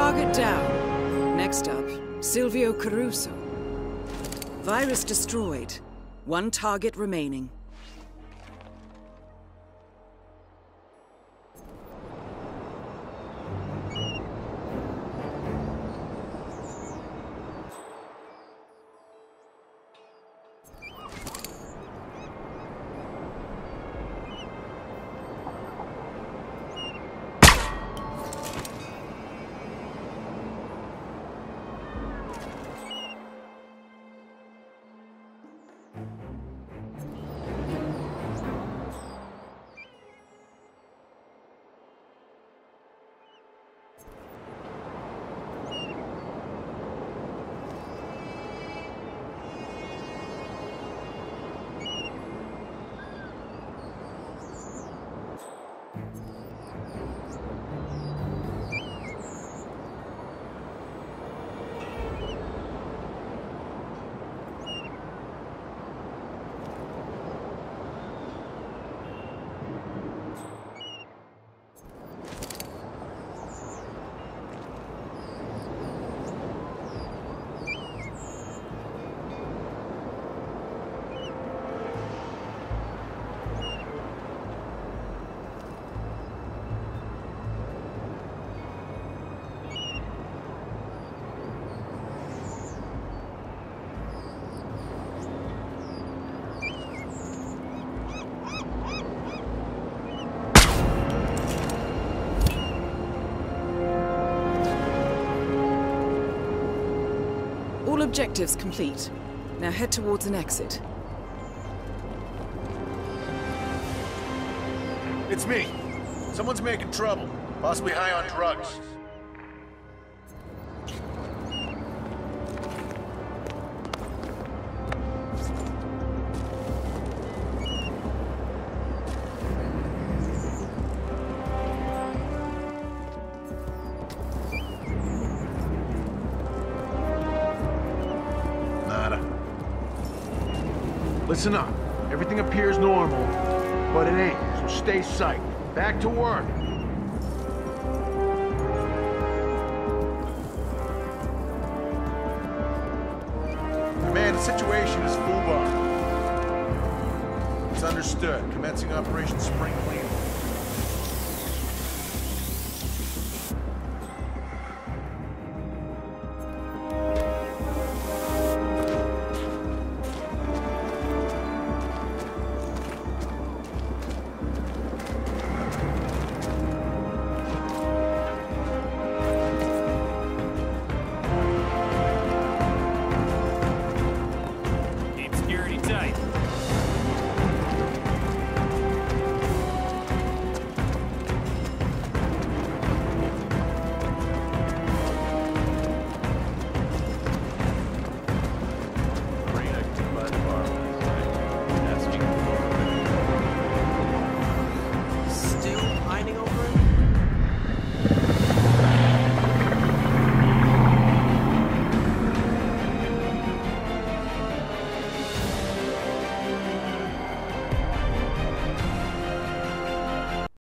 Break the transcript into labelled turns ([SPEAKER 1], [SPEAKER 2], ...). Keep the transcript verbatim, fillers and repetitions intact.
[SPEAKER 1] Target down. Next up, Silvio Caruso. Virus destroyed. One target remaining. All objectives complete. Now head towards an exit.
[SPEAKER 2] It's me. Someone's making trouble. Possibly high on drugs.
[SPEAKER 3] Listen up. Everything appears normal, but it ain't, so stay psyched. Back to work.
[SPEAKER 2] Command, the situation is full bar. It's understood. Commencing Operation Spring Cleaning.